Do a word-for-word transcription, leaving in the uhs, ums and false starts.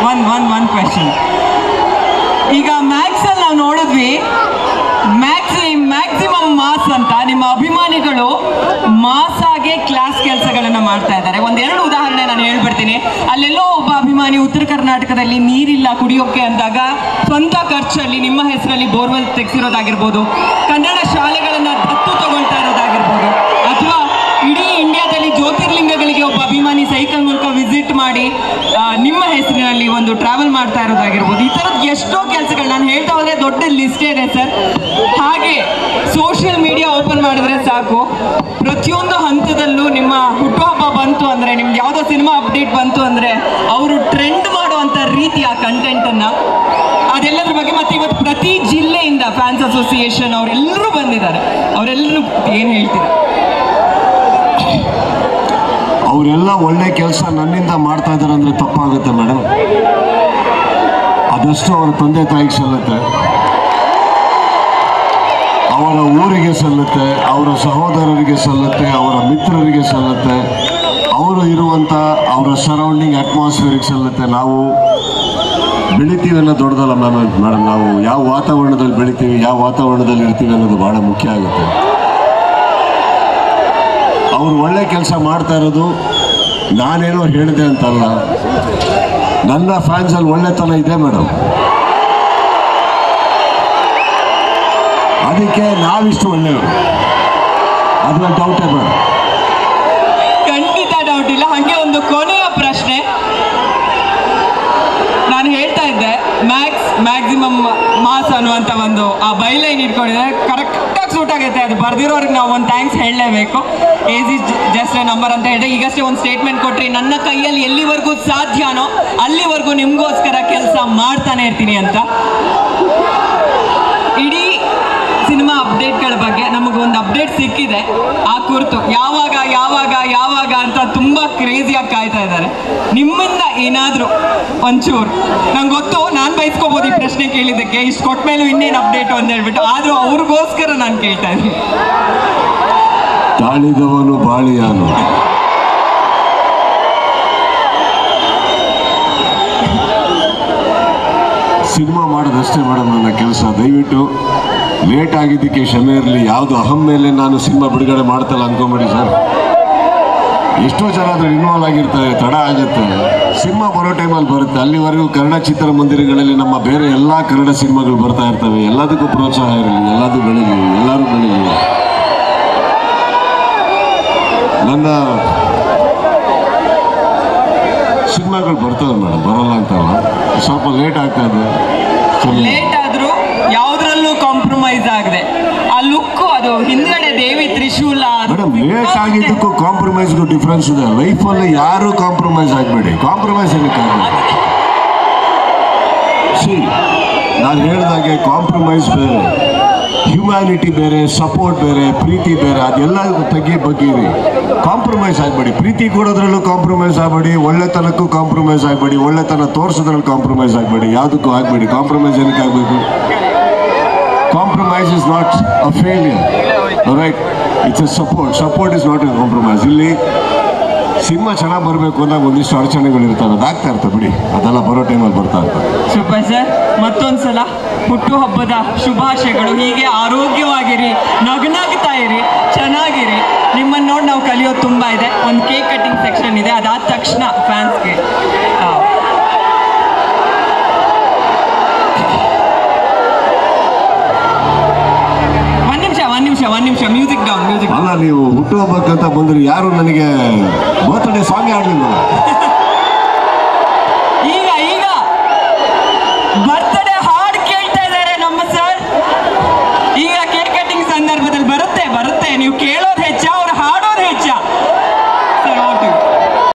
One one one question. ಈಗ max ಅಲ್ಲಿ ನಾವು ನೋಡಿದ್ವಿ, ಮ್ಯಾಕ್ಸಿ ಮ್ಯಾಕ್ಸಿಮಮ್ ಮಾಸ್ ಅಂತ ನಿಮ್ಮ ಅಭಿಮಾನಿಗಳು ಮಾಸ್ ಆಗಿ ಕ್ಲಾಸ್ ಕೆಲಸಗಳನ್ನ ಮಾಡ್ತಾ ಇದ್ದಾರೆ. ಒಂದೆರಡು ಉದಾಹರಣೆ ನಾನು ಹೇಳ್ಬಿಡ್ತೀನಿ. ಅಲ್ಲೆಲ್ಲೋ ಒಬ್ಬ ಅಭಿಮಾನಿ ಉತ್ತರ ಕರ್ನಾಟಕದಲ್ಲಿ ನೀರಿಲ್ಲ ಕುಡಿಯೋಕೆ ಅಂದಾಗ ಸ್ವಂತ ಖರ್ಚಲ್ಲಿ ನಿಮ್ಮ ಹೆಸರಲ್ಲಿ ಬೋರ್ವೆಲ್ ತೆಗೆಸಿರೋದಾಗಿರ್ಬೋದು, ಕನ್ನಡ ಶಾಲೆಗಳನ್ನ ದತ್ತು ತಗೊಳ್ತಾ ಇರೋದಾಗಿರ್ಬೋದು, ಅಥವಾ ಇಡೀ ಇಂಡಿಯಾದಲ್ಲಿ ಜ್ಯೋತಿರ್ಲಿಂಗಗಳಿಗೆ ಒಬ್ಬ ಅಭಿಮಾನಿ ಸೈಕಲ್ ಮೂಲಕ ವಿಸಿಟ್ ಮಾಡಿ ನಿಮ್ಮ ಹೆಸರಿನಲ್ಲಿ ಒಂದು ಟ್ರಾವೆಲ್ ಮಾಡ್ತಾ ಇರೋದಾಗಿರ್ಬೋದು. ಈ ಥರದ್ದು ಎಷ್ಟೋ ಕೆಲಸಗಳು ನಾನು ಹೇಳ್ತಾ ಹೋದ್ರೆ ದೊಡ್ಡ ಲಿಸ್ಟೇ ಇದೆ ಸರ್. ಹಾಗೆ ಸೋಷಿಯಲ್ ಮೀಡಿಯಾ ಓಪನ್ ಮಾಡಿದ್ರೆ ಸಾಕು, ಪ್ರತಿಯೊಂದು ಹಂತದಲ್ಲೂ ನಿಮ್ಮ ಹುಟ್ಟುಹಬ್ಬ ಬಂತು ಅಂದರೆ, ನಿಮ್ಗೆ ಯಾವುದೋ ಸಿನಿಮಾ ಅಪ್ಡೇಟ್ ಬಂತು ಅಂದರೆ ಅವರು ಟ್ರೆಂಡ್ ಮಾಡುವಂಥ ರೀತಿಯ ಕಂಟೆಂಟನ್ನು, ಅದೆಲ್ಲದ್ರ ಬಗ್ಗೆ ಮತ್ತೆ ಇವತ್ತು ಪ್ರತಿ ಜಿಲ್ಲೆಯಿಂದ ಫ್ಯಾನ್ಸ್ ಅಸೋಸಿಯೇಷನ್ ಅವರೆಲ್ಲರೂ ಬಂದಿದ್ದಾರೆ. ಅವರೆಲ್ಲರೂ ಏನು ಹೇಳ್ತೀರಾ? ಅವರೆಲ್ಲ ಒಳ್ಳೆ ಕೆಲಸ ನನ್ನಿಂದ ಮಾಡ್ತಾ ಇದ್ದಾರೆ ಅಂದರೆ ತಪ್ಪಾಗುತ್ತೆ ಮೇಡಮ್. ಅದಷ್ಟು ಅವರ ತಂದೆ ತಾಯಿಗೆ ಸಲ್ಲುತ್ತೆ, ಅವರ ಊರಿಗೆ ಸಲ್ಲುತ್ತೆ, ಅವರ ಸಹೋದರರಿಗೆ ಸಲ್ಲುತ್ತೆ, ಅವರ ಮಿತ್ರರಿಗೆ ಸಲ್ಲುತ್ತೆ, ಅವರು ಇರುವಂಥ ಅವರ ಸರೌಂಡಿಂಗ್ ಅಟ್ಮಾಸ್ಫಿಯರಿಗೆ ಸಲ್ಲುತ್ತೆ. ನಾವು ಬೆಳಿತೀವಿ ಅನ್ನೋ ದೊಡ್ಡದಲ್ಲ ಮ್ಯಾಮ್ ಮೇಡಮ್. ನಾವು ಯಾವ ವಾತಾವರಣದಲ್ಲಿ ಬೆಳಿತೀವಿ, ಯಾವ ವಾತಾವರಣದಲ್ಲಿ ಇರ್ತೀವಿ ಅನ್ನೋದು ಭಾಳ ಮುಖ್ಯ ಆಗುತ್ತೆ. ಅವರು ಒಳ್ಳೆ ಕೆಲಸ ಮಾಡ್ತಾ ಇರೋದು ನಾನೇನೋ ಹೇಳಿದೆ ಅಂತಲ್ಲ, ನನ್ನ ಫ್ಯಾನ್ಸಲ್ಲಿ ಒಳ್ಳೆತನ ಇದೆ ಮೇಡಮ್. ಅದಕ್ಕೆ ನಾವಿಷ್ಟು ಒಳ್ಳೆಯವರು, ಅದನ್ನ ಡೌಟೇ ಬೇಡ. ಖಂಡಿತ ಡೌಟ್ ಇಲ್ಲ. ಹಾಗೆ ಒಂದು ಕೊನೆಯ ಪ್ರಶ್ನೆ ನಾನು ಹೇಳ್ತಾ ಇದ್ದೆ, ಮ್ಯಾಕ್ಸ್ ಮ್ಯಾಕ್ಸಿಮಮ್ ಮಾಸ್ ಅನ್ನುವಂಥ ಒಂದು ಆ ಬೈಲೈನ್ ಇಟ್ಕೊಂಡಿದ್ದಾರೆ, ಕರೆಕ್ಟಾಗಿ ಸೂಟ್ ಆಗುತ್ತೆ. ಅದು ಬರ್ದಿರೋರಿಗೆ ನಾವು ಒಂದು ಥ್ಯಾಂಕ್ಸ್ ಹೇಳಲೇಬೇಕು. Age is just a number ಅಂತ ಹೇಳಿದೆ. ಈಗಷ್ಟೇ ಒಂದು ಸ್ಟೇಟ್ಮೆಂಟ್ ಕೊಟ್ರಿ, ನನ್ನ ಕೈಯಲ್ಲಿ ಎಲ್ಲಿವರೆಗೂ ಸಾಧ್ಯನೋ ಅಲ್ಲಿವರೆಗೂ ನಿಮಗೋಸ್ಕರ ಕೆಲಸ ಮಾಡ್ತಾನೆ ಇರ್ತೀನಿ ಅಂತ. ಇಡೀ ಸಿನಿಮಾ ಅಪ್ಡೇಟ್ಗಳ ಬಗ್ಗೆ ನಮಗೊಂದು ಅಪ್ಡೇಟ್ ಸಿಕ್ಕಿದೆ. ಆ ಕುರಿತು ಯಾವಾಗ ಯಾವಾಗ ಯಾವಾಗ ಅಂತ ತುಂಬ ಕ್ರೇಜಿಯಾಗಿ ಕಾಯ್ತಾ ಇದ್ದಾರೆ. ನಿಮ್ಮಿಂದ ಏನಾದರೂ ಒಂಚೂರು, ನಂಗೆ ಗೊತ್ತು ನಾನು ಬಯಸ್ಕೋಬೋದು ಈ ಪ್ರಶ್ನೆ ಕೇಳಿದ್ದಕ್ಕೆ, ಇಷ್ಟು ಕೊಟ್ಟ ಮೇಲೂ ಇನ್ನೇನು ಅಪ್ಡೇಟು ಅಂತ ಹೇಳ್ಬಿಟ್ಟು, ಆದರೂ ಅವ್ರಿಗೋಸ್ಕರ ನಾನು ಕೇಳ್ತಾ ಇದ್ದೀನಿ. ತಾಳಿದವನು ಬಾಳಿಯಾನು. ಸಿನಿಮಾ ಮಾಡೋದಷ್ಟೇ ಮೇಡಮ್ ನನ್ನ ಕೆಲಸ. ದಯವಿಟ್ಟು ಲೇಟ್ ಆಗಿದ್ದಕ್ಕೆ ಕ್ಷಮೆ ಇರಲಿ. ಯಾವುದು ಅಹಂ ಮೇಲೆ ನಾನು ಸಿನಿಮಾ ಬಿಡುಗಡೆ ಮಾಡ್ತಲ್ಲ ಅನ್ಕೊಂಬೇಡಿ ಸರ್. ಎಷ್ಟೋ ಜನ ಅದ್ರ ಇನ್ವಾಲ್ವ್ ಆಗಿರ್ತಾರೆ, ತಡ ಆಗುತ್ತೆ. ಸಿನಿಮಾ ಬರೋ ಟೈಮಲ್ಲಿ ಬರುತ್ತೆ. ಅಲ್ಲಿವರೆಗೂ ಕನ್ನಡ ಚಿತ್ರಮಂದಿರಗಳಲ್ಲಿ ನಮ್ಮ ಬೇರೆ ಎಲ್ಲ ಕನ್ನಡ ಸಿನಿಮಾಗಳು ಬರ್ತಾ ಇರ್ತವೆ. ಎಲ್ಲದಕ್ಕೂ ಪ್ರೋತ್ಸಾಹ ಇರಲಿ, ಎಲ್ಲದೂ ಬೆಳೀಲಿ, ಎಲ್ಲರೂ ಬೆಳೀಲಿ. ನನ್ನ ಸಿನಿಮಾಗಳು ಬರ್ತವೆ ಮೇಡಮ್, ಬರಲ್ಲ ಅಂತಲ್ಲ. ಸ್ವಲ್ಪ ಲೇಟ್ ಆಗ್ತಾ ಇದೆ. ಲೇಟ್ ಆದ್ರೂ ಯಾವ್ದ್ರಲ್ಲೂ ಕಾಂಪ್ರಮೈಸ್ ಆಗದೆ ಆ ಲುಕ್, ಅದು ಹಿಂದ್ಗಡೆ ದೇವಿ ತ್ರಿಶೂಲ. ಮೇಡಮ್, ಲೇಟ್ ಆಗಿದ್ದಕ್ಕೂ ಕಾಂಪ್ರಮೈಸ್ಗೂ ಡಿಫ್ರೆನ್ಸ್ ಇದೆ. ಲೈಫಲ್ಲಿ ಯಾರು ಕಾಂಪ್ರಮೈಸ್ ಆಗಬೇಡಿ. ಕಾಂಪ್ರಮೈಸ್ ಏನಕ್ಕಾಗಲ್ಲ. ಸಿ, ನಾನು ಹೇಳಿದಾಗೆ ಕಾಂಪ್ರಮೈಸ್ ಬೇರೆ, ಹ್ಯುಮ್ಯಾನಿಟಿ ಬೇರೆ, ಸಪೋರ್ಟ್ ಬೇರೆ, ಪ್ರೀತಿ ಬೇರೆ. ಅದೆಲ್ಲ ತೆಗಿ ಬಗ್ಗಿರಿ. ಕಾಂಪ್ರಮೈಸ್ ಆಗಬೇಡಿ. ಪ್ರೀತಿ ಕೊಡೋದ್ರಲ್ಲೂ ಕಾಂಪ್ರಮೈಸ್ ಆಗಬೇಡಿ, ಒಳ್ಳೆತನಕ್ಕೂ ಕಾಂಪ್ರಮೈಸ್ ಆಗಬೇಡಿ, ಒಳ್ಳೆತನ ತೋರಿಸೋದ್ರಲ್ಲಿ ಕಾಂಪ್ರಮೈಸ್ ಆಗಬೇಡಿ. ಯಾವುದಕ್ಕೂ ಆಗಬೇಡಿ. ಕಾಂಪ್ರಮೈಸ್ ಏನಕ್ಕೆ ಆಗಬೇಕು? Compromise is not a failure, right? It's a support. Support is not a compromise. ಇಲ್ಲಿ ಸಿನಿಮಾ ಚೆನ್ನಾಗಿ ಬರಬೇಕು ಅಂದಾಗ ಒಂದಿಷ್ಟು ಅಡಚಣೆಗಳು ಇರ್ತವೆ, ಅದಾಗ್ತಾ ಇರ್ತವೆ ಬಿಡಿ. ಅದೆಲ್ಲ ಬರೋ ಟೈಮಲ್ಲಿ ಬರ್ತಾ ಇರ್ತವೆ. ಸೂಪರ್ ಸರ್, ಮತ್ತೊಂದ್ಸಲ ಹುಟ್ಟುಹಬ್ಬದ ಶುಭಾಶಯಗಳು. ಹೀಗೆ ಆರೋಗ್ಯವಾಗಿರಿ, ನಗನಗ್ತಾ ಇರಿ, ಚೆನ್ನಾಗಿರಿ. ನಿಮ್ಮನ್ನು ನೋಡಿ ನಾವು ಕಲಿಯೋದು ತುಂಬ ಇದೆ. ಒಂದು ಕೇಕ್ ಕಟ್ಟಿಂಗ್ ಸೆಕ್ಷನ್ ಇದೆ, ಅದಾದ ತಕ್ಷಣ ಫ್ಯಾನ್ಸ್ಗೆ ಒಂದು ನಿಮಿಷ ಒಂದು ನಿಮಿಷ ಒಂದು ನಿಮಿಷ ಮ್ಯೂಸಿಕ್ ಡೌನ್ ಮ್ಯೂಸಿಕ್. ಅಲ್ಲ, ನೀವು ಹುಟ್ಟುಹಬ್ಬಕ್ಕಂತ ಬಂದ್ರೆ ಯಾರು ನನಗೆ ಬರ್ತ್ಡೇ ಸಾಂಗ್ ಆಡಲಿಲ್ಲ.